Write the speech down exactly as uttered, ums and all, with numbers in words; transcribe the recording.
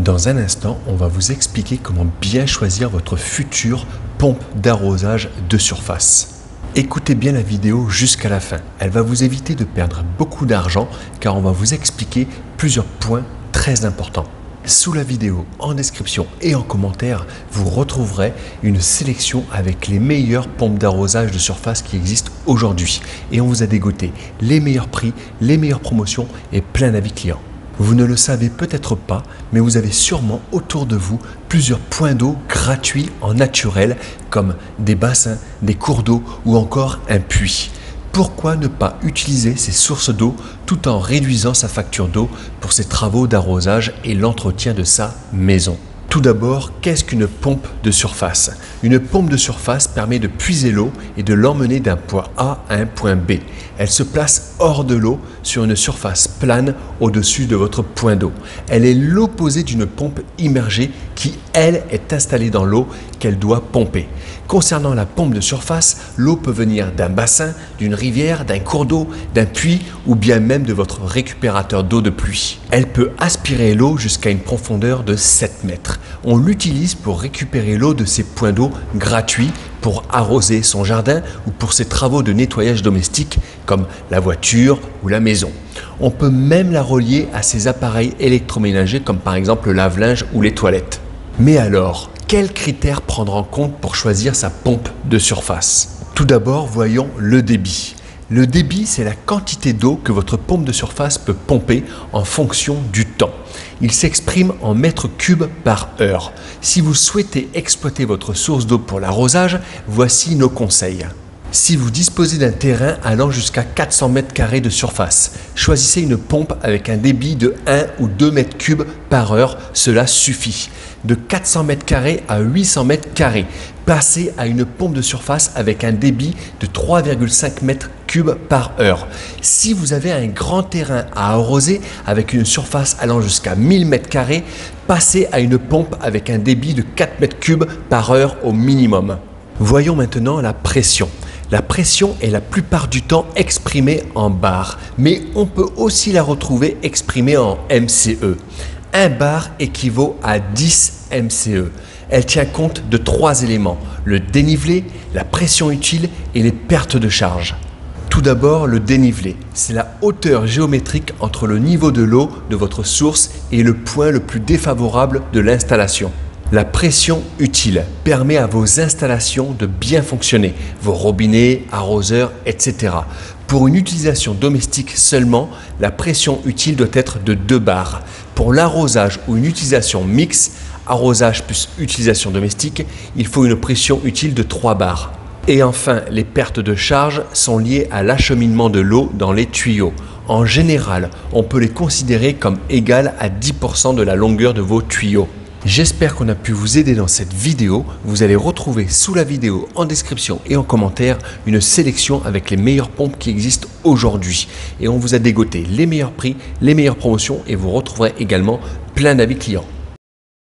Dans un instant, on va vous expliquer comment bien choisir votre future pompe d'arrosage de surface. Écoutez bien la vidéo jusqu'à la fin. Elle va vous éviter de perdre beaucoup d'argent car on va vous expliquer plusieurs points très importants. Sous la vidéo, en description et en commentaire, vous retrouverez une sélection avec les meilleures pompes d'arrosage de surface qui existent aujourd'hui. Et on vous a dégoté les meilleurs prix, les meilleures promotions et plein d'avis clients. Vous ne le savez peut-être pas, mais vous avez sûrement autour de vous plusieurs points d'eau gratuits en naturel comme des bassins, des cours d'eau ou encore un puits. Pourquoi ne pas utiliser ces sources d'eau tout en réduisant sa facture d'eau pour ses travaux d'arrosage et l'entretien de sa maison? Tout d'abord, qu'est-ce qu'une pompe de surface? Une pompe de surface permet de puiser l'eau et de l'emmener d'un point A à un point B. Elle se place hors de l'eau sur une surface plane au-dessus de votre point d'eau. Elle est l'opposé d'une pompe immergée qui, elle, est installée dans l'eau qu'elle doit pomper. Concernant la pompe de surface, l'eau peut venir d'un bassin, d'une rivière, d'un cours d'eau, d'un puits ou bien même de votre récupérateur d'eau de pluie. Elle peut aspirer l'eau jusqu'à une profondeur de sept mètres. On l'utilise pour récupérer l'eau de ces points d'eau gratuits pour arroser son jardin ou pour ses travaux de nettoyage domestique comme la voiture ou la maison. On peut même la relier à ses appareils électroménagers comme par exemple le lave-linge ou les toilettes. Mais alors, quels critères prendre en compte pour choisir sa pompe de surface? Tout d'abord, voyons le débit. Le débit, c'est la quantité d'eau que votre pompe de surface peut pomper en fonction du temps. Il s'exprime en mètres cubes par heure. Si vous souhaitez exploiter votre source d'eau pour l'arrosage, voici nos conseils. Si vous disposez d'un terrain allant jusqu'à quatre cents mètres carrés de surface, choisissez une pompe avec un débit de un ou deux mètres cubes par heure, cela suffit. De quatre cents mètres carrés à huit cents mètres carrés, passez à une pompe de surface avec un débit de trois virgule cinq mètres cubes par heure. Si vous avez un grand terrain à arroser avec une surface allant jusqu'à mille mètres carrés, passez à une pompe avec un débit de quatre mètres cubes par heure au minimum. Voyons maintenant la pression. La pression est la plupart du temps exprimée en bar, mais on peut aussi la retrouver exprimée en M C E. Un bar équivaut à dix M C E. Elle tient compte de trois éléments, le dénivelé, la pression utile et les pertes de charge. Tout d'abord, le dénivelé. C'est la hauteur géométrique entre le niveau de l'eau de votre source et le point le plus défavorable de l'installation. La pression utile permet à vos installations de bien fonctionner, vos robinets, arroseurs, et cetera. Pour une utilisation domestique seulement, la pression utile doit être de deux bars. Pour l'arrosage ou une utilisation mixte, arrosage plus utilisation domestique, il faut une pression utile de trois bars. Et enfin, les pertes de charge sont liées à l'acheminement de l'eau dans les tuyaux. En général, on peut les considérer comme égales à dix pour cent de la longueur de vos tuyaux. J'espère qu'on a pu vous aider dans cette vidéo. Vous allez retrouver sous la vidéo, en description et en commentaire, une sélection avec les meilleures pompes qui existent aujourd'hui. Et on vous a dégoté les meilleurs prix, les meilleures promotions et vous retrouverez également plein d'avis clients.